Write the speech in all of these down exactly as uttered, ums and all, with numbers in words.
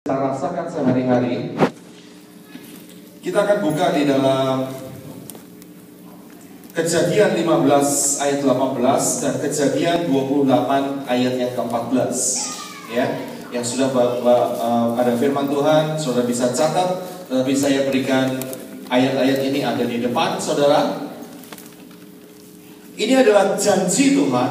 kita rasakan sehari-hari. Kita akan buka di dalam Kejadian lima belas ayat delapan belas dan Kejadian dua puluh delapan ayat yang keempat belas. Ya, yang sudah uh, ada firman Tuhan, saudara bisa catat. Tapi saya berikan ayat-ayat ini ada di depan saudara. Ini adalah janji Tuhan.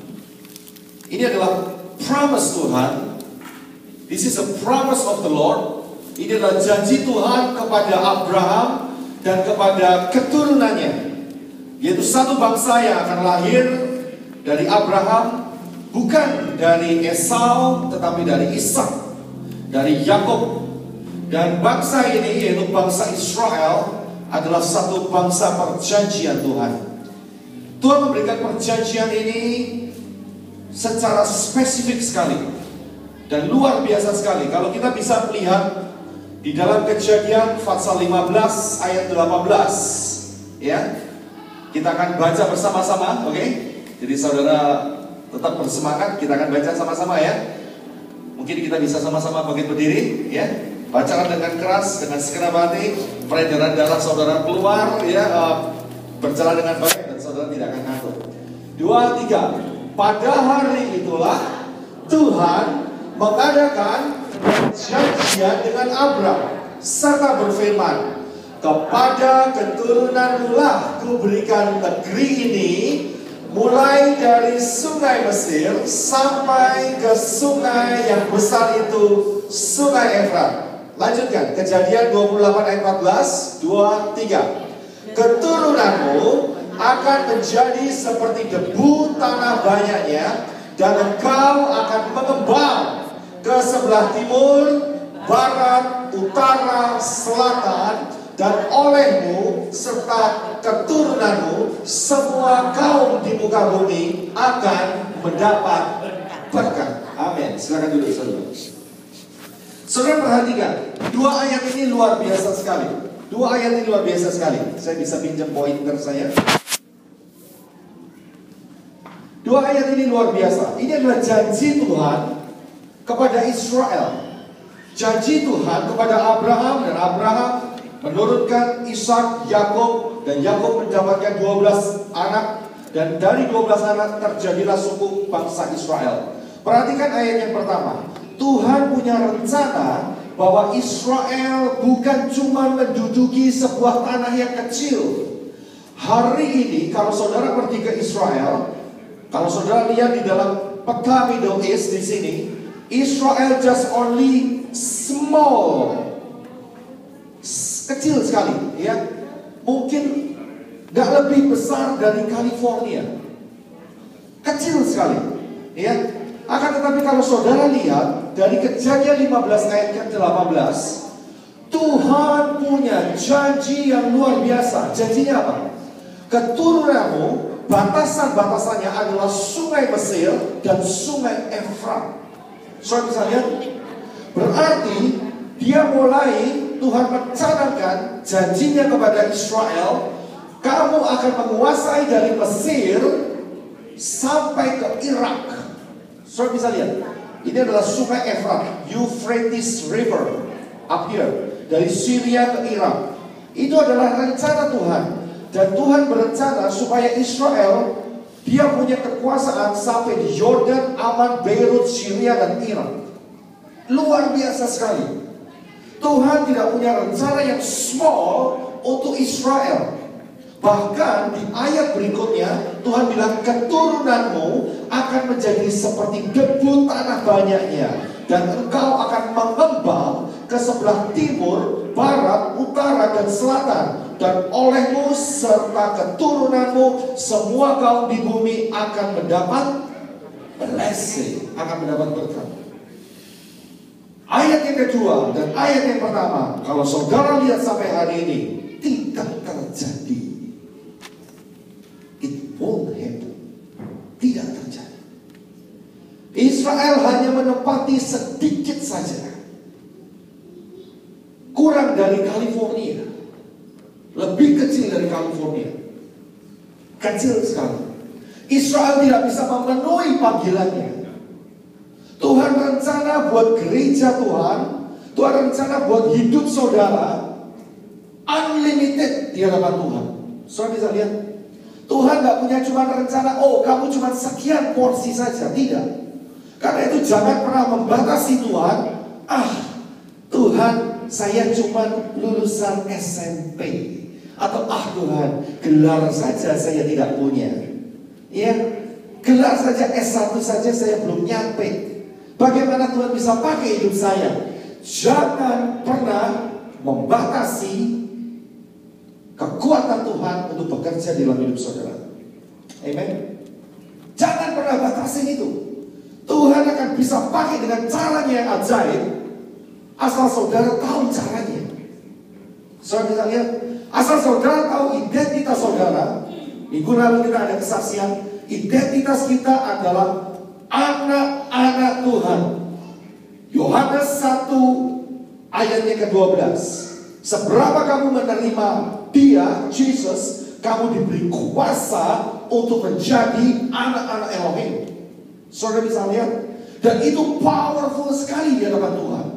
Ini adalah promise Tuhan. This is a promise of the Lord. Ini adalah janji Tuhan kepada Abraham dan kepada keturunannya, yaitu satu bangsa yang akan lahir dari Abraham, bukan dari Esau tetapi dari Ishak, dari Yakub. Dan bangsa ini, yaitu bangsa Israel, adalah satu bangsa perjanjian Tuhan. Tuhan memberikan perjanjian ini secara spesifik sekali dan luar biasa sekali. Kalau kita bisa melihat di dalam Kejadian pasal lima belas ayat delapan belas, ya, kita akan baca bersama-sama, oke? Okay? Jadi saudara tetap bersemangat, kita akan baca sama-sama ya. Mungkin kita bisa sama-sama bangkit berdiri, ya. Bacakan dengan keras, dengan segenap hati, peredaran darah saudara keluar, ya, uh, berjalan dengan baik dan saudara tidak akan ngantuk. Dua, tiga. Pada hari itulah Tuhan mengadakan perjanjian dengan Abram serta berfirman, kepada keturunanmu lah kuberikan negeri ini, mulai dari sungai Mesir sampai ke sungai yang besar itu, sungai Efrat. Lanjutkan, Kejadian dua puluh delapan ayat empat belas, dua, tiga. Keturunanmu akan menjadi seperti debu tanah banyaknya, dan engkau akan mengembang ke sebelah timur, barat, utara, selatan, dan olehmu serta keturunanmu semua kaum di muka bumi akan mendapat berkat. Amin. Silakan duduk saudara. Saudara perhatikan, dua ayat ini luar biasa sekali. Dua ayat ini luar biasa sekali. Saya bisa pinjam pointer saya. Dua ayat ini luar biasa. Ini adalah janji Tuhan kepada Israel. Janji Tuhan kepada Abraham, dan Abraham menurunkan Ishak, Yakub, dan Yakub mendapatkan dua belas anak, dan dari dua belas anak terjadilah suku bangsa Israel. Perhatikan ayat yang pertama. Tuhan punya rencana bahwa Israel bukan cuma menduduki sebuah tanah yang kecil. Hari ini kalau saudara pergi ke Israel, kalau saudara lihat di dalam peta Middle East di sini, Israel just only small, kecil sekali, ya. Mungkin gak lebih besar dari California, kecil sekali, ya. Akan tetapi kalau saudara lihat dari Kejadian lima belas ayat ke delapan belas, Tuhan punya janji yang luar biasa. Janjinya apa? Keturunanmu, batasan-batasannya adalah sungai Mesir dan sungai Efrat. Saudara bisa lihat? Berarti dia mulai, Tuhan mencanangkan janjinya kepada Israel, kamu akan menguasai dari Mesir sampai ke Irak. Saudara bisa lihat, ini adalah sungai Efrat, Euphrates River, up here, dari Syria ke Irak. Itu adalah rencana Tuhan. Dan Tuhan berencana supaya Israel, dia punya kekuasaan sampai di Yordan, Aman, Beirut, Syria, dan Irak. Luar biasa sekali. Tuhan tidak punya rencana yang small untuk Israel. Bahkan di ayat berikutnya Tuhan bilang keturunanmu akan menjadi seperti debu tanah banyaknya, dan engkau akan mengembang ke sebelah timur, barat, utara, dan selatan, dan olehmu serta keturunanmu semua kaum di bumi akan mendapat blessing, akan mendapat berkat. Ayat yang kedua dan ayat yang pertama, kalau saudara lihat sampai hari ini, tidak terjadi. It won't happen. Tidak terjadi. Israel hanya menempati sedikit saja, kurang dari California, lebih kecil dari California, kecil sekali. Israel tidak bisa memenuhi panggilannya. Tuhan berencana buat gereja Tuhan Bahwa rencana buat hidup saudara unlimited di hadapan Tuhan. Saudara bisa lihat, Tuhan gak punya cuma rencana, oh kamu cuma sekian porsi saja. Tidak. Karena itu jangan pernah membatasi Tuhan. Ah, Tuhan, saya cuma lulusan S M P. Atau ah Tuhan, gelar saja saya tidak punya. Ya, gelar saja S satu saja saya belum nyampe. Bagaimana Tuhan bisa pakai hidup saya? Jangan pernah membatasi kekuatan Tuhan untuk bekerja di dalam hidup saudara. Amen. Jangan pernah batasi itu. Tuhan akan bisa pakai dengan caranya yang ajaib, asal saudara tahu caranya. Saudara bisa lihat, asal saudara tahu identitas saudara. Minggu lalu kita ada kesaksian, identitas kita adalah anak-anak Tuhan. Yohanes satu ayatnya ke dua belas. Seberapa kamu menerima Dia, Jesus, kamu diberi kuasa untuk menjadi anak-anak Elohim. Saudara bisa lihat, dan itu powerful sekali di hadapan Tuhan.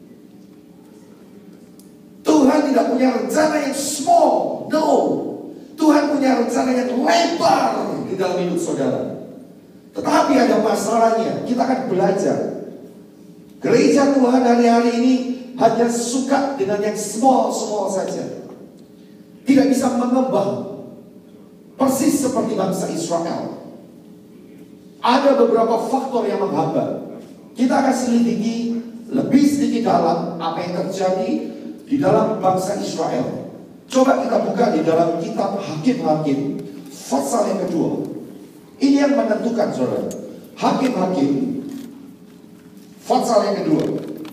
Tuhan tidak punya rencana yang small, no. Tuhan punya rencana yang lebar di dalam hidup saudara. Tetapi ada masalahnya, kita akan belajar. Gereja Tuhan hari-hari ini hanya suka dengan yang small-small saja. Tidak bisa mengembang. Persis seperti bangsa Israel. Ada beberapa faktor yang menghambat. Kita akan selidiki lebih sedikit dalam apa yang terjadi di dalam bangsa Israel. Coba kita buka di dalam kitab Hakim-Hakim pasal yang kedua. Ini yang menentukan saudara. Hakim-Hakim pasal yang kedua.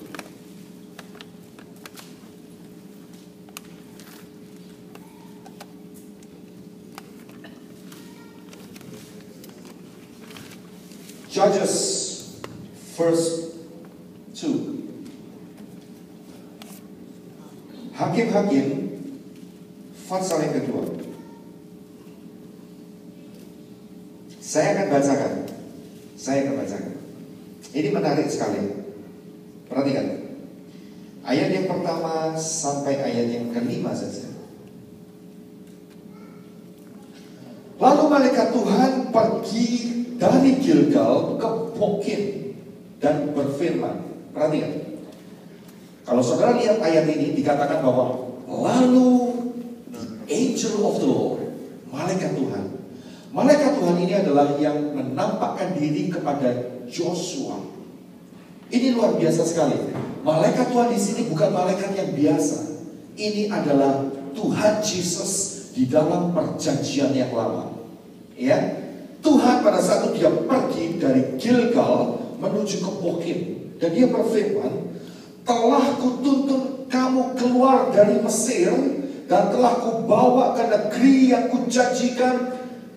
Judges verse two. Hakim-Hakim pasal yang kedua. Saya akan bacakan. Saya akan bacakan. Ini menarik sekali. Perhatikan. Ayat yang pertama sampai ayat yang kelima saja. Lalu malaikat Tuhan pergi dari Gilgal ke Bokim dan berfirman. Perhatikan. Kalau saudara lihat ayat ini dikatakan bahwa lalu angel of the Lord, malaikat Tuhan. Malaikat Tuhan ini adalah yang menampakkan diri kepada Joshua. Ini luar biasa sekali. Malaikat Tuhan di sini bukan malaikat yang biasa. Ini adalah Tuhan Yesus di dalam perjanjian yang lama. Ya, Tuhan pada saat itu dia pergi dari Gilgal menuju ke Bokim dan dia berfirman, telah kutuntun kamu keluar dari Mesir dan telah kubawa ke negeri yang kujanjikan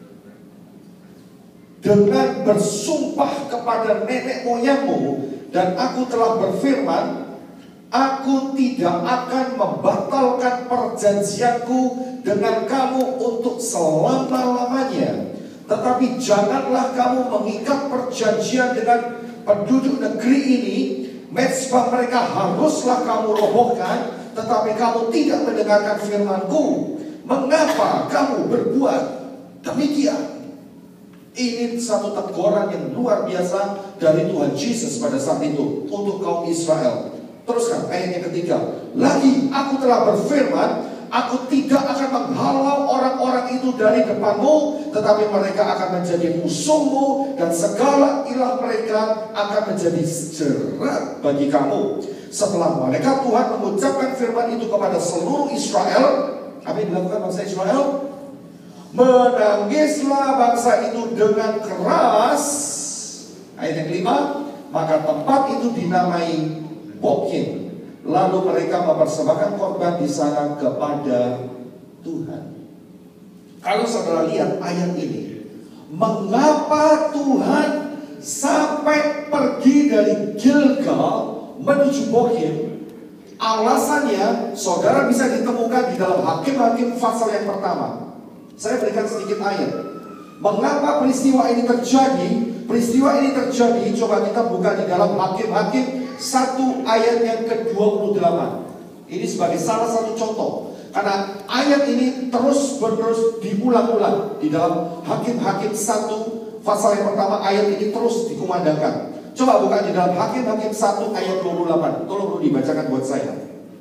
dengan bersumpah kepada nenek moyangmu, dan aku telah berfirman, aku tidak akan membatalkan perjanjianku dengan kamu untuk selama-lamanya. Tetapi janganlah kamu mengikat perjanjian dengan penduduk negeri ini. Mezbah mereka haruslah kamu robohkan, tetapi kamu tidak mendengarkan firman-Ku. Mengapa kamu berbuat demikian? Ini satu teguran yang luar biasa dari Tuhan Yesus pada saat itu untuk kaum Israel. Teruskan ayat yang ketiga. Lagi aku telah berfirman, aku tidak akan menghalau orang-orang itu dari depanmu, tetapi mereka akan menjadi musuhmu, dan segala ilah mereka akan menjadi jerat bagi kamu. Setelah malaikat Tuhan mengucapkan firman itu kepada seluruh Israel, apa yang dilakukan bangsa Israel? Menangislah bangsa itu dengan keras. Ayat yang kelima, maka tempat itu dinamai Bokim. Lalu mereka mempersembahkan korban di sana kepada Tuhan. Kalau saudara lihat ayat ini, mengapa Tuhan sampai pergi dari Gilgal menuju Bokim? Alasannya saudara bisa ditemukan di dalam Hakim-Hakim pasal yang pertama. Saya berikan sedikit ayat. Mengapa peristiwa ini terjadi? Peristiwa ini terjadi, coba kita buka di dalam Hakim-Hakim satu ayat yang ke dua puluh delapan. Ini sebagai salah satu contoh. Karena ayat ini terus menerus diulang-ulang di dalam Hakim-Hakim satu pasal yang pertama, ayat ini terus dikumandangkan. Coba buka di dalam Hakim-Hakim satu ayat dua puluh delapan. Tolong Rudy bacakan buat saya.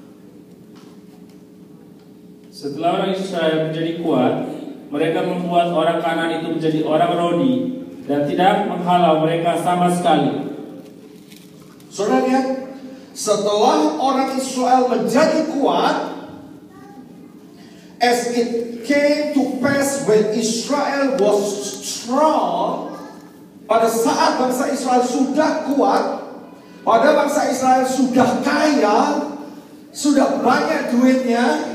Setelah orang Israel menjadi kuat, mereka membuat orang Kanaan itu menjadi orang Rodi dan tidak menghalau mereka sama sekali. Saudara lihat, setelah orang Israel menjadi kuat, as it came to pass when Israel was strong, pada saat bangsa Israel sudah kuat, pada bangsa Israel sudah kaya, sudah banyak duitnya,